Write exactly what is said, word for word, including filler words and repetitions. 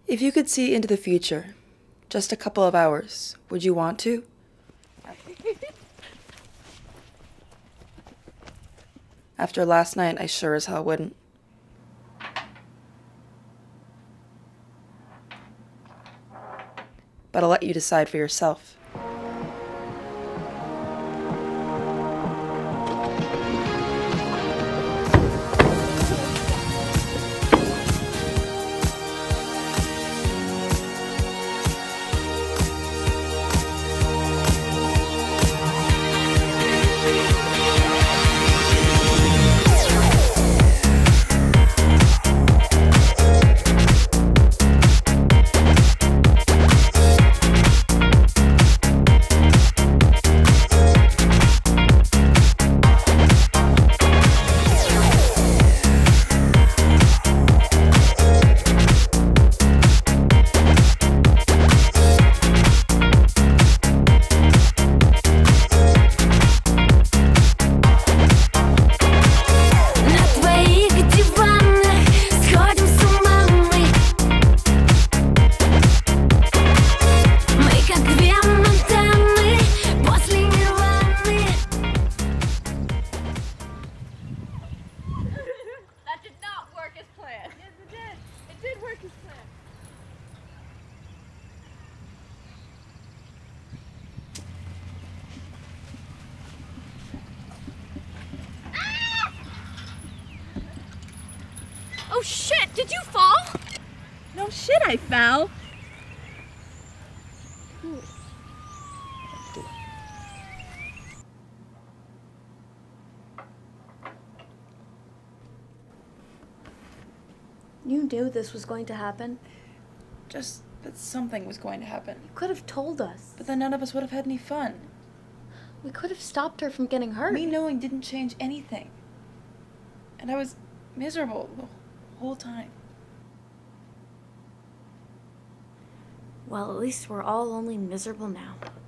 If you could see into the future, just a couple of hours, would you want to? After last night, I sure as hell wouldn't. But I'll let you decide for yourself. Oh shit, did you fall? No shit, I fell. You knew this was going to happen. Just that something was going to happen. You could have told us. But then none of us would have had any fun. We could have stopped her from getting hurt. Me knowing didn't change anything. And I was miserable the whole time. Well, at least we're all only miserable now.